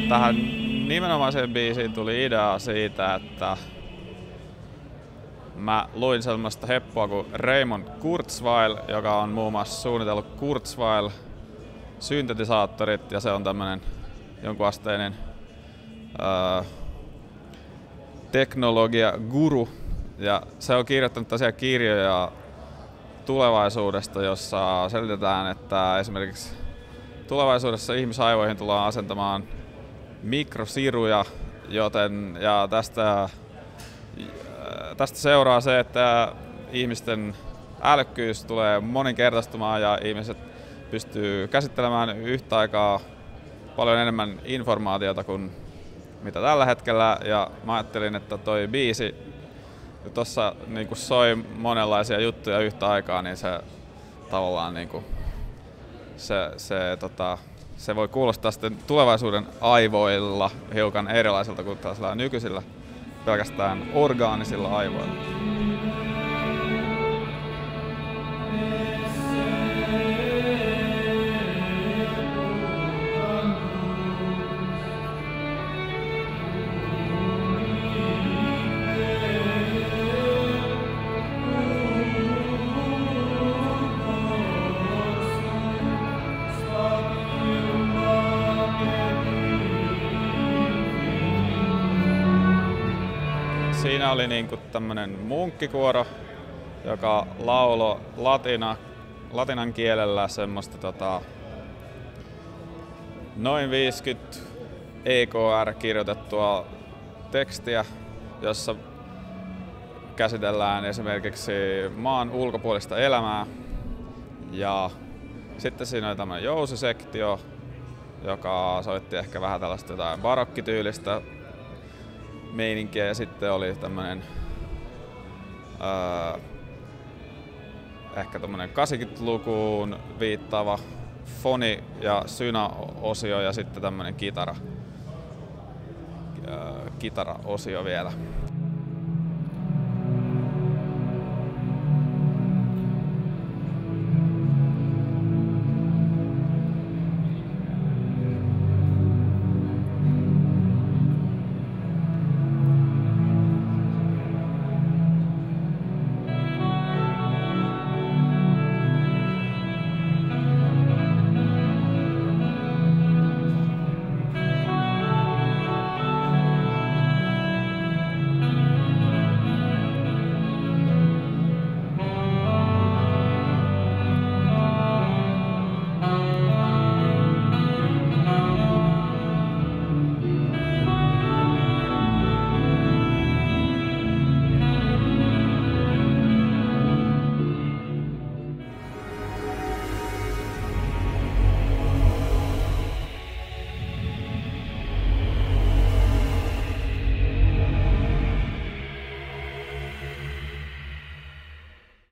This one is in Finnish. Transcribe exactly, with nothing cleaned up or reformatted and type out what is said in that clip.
Tähän nimenomaiseen biisiin tuli idea siitä, että mä luin sellaista heppoa kuin Raymond Kurzweil, joka on muun muassa suunnitellut Kurzweil syntetisaattorit, ja se on tämmönen jonkunasteinen öö, teknologia-guru. Ja se on kirjoittanut tosiaan kirjoja tulevaisuudesta, jossa selitetään, että esimerkiksi tulevaisuudessa ihmisaivoihin tullaan asentamaan mikrosiruja, joten ja tästä, tästä seuraa se, että ihmisten älykkyys tulee moninkertaistumaan ja ihmiset pystyy käsittelemään yhtä aikaa paljon enemmän informaatiota kuin mitä tällä hetkellä. Ja mä ajattelin, että toi biisi, kun tossa niinku soi monenlaisia juttuja yhtä aikaa, niin se tavallaan niinku, se, se, tota, se voi kuulostaa sitten tulevaisuuden aivoilla hiukan erilaiselta kuin tällaisilla nykyisillä pelkästään orgaanisilla aivoilla. Siinä oli niinku tämmönen munkkikuoro, joka lauloi latina, latinan kielellä semmoista tota, noin viisikymmentä E K R-kirjoitettua tekstiä, jossa käsitellään esimerkiksi maan ulkopuolista elämää. Ja sitten siinä oli tämmönen jousisektio, joka soitti ehkä vähän tällaista jotain barokkityylistä meininkiä, ja sitten oli tämmönen öö, ehkä tämmönen kahdeksankymmentälukuun viittaava foni- ja syna-osio ja sitten tämmönen kitara, öö, kitara-osio vielä.